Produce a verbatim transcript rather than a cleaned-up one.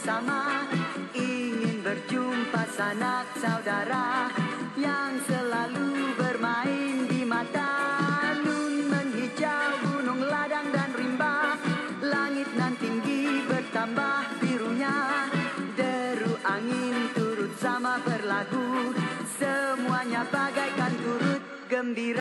bersama, ingin berjumpa sanak saudara yang selalu bermain di mata. Nun menghijau gunung ladang dan rimba, langit nan tinggi bertambah birunya. Deru angin turut sama berlagu, semuanya bagaikan turut gembira.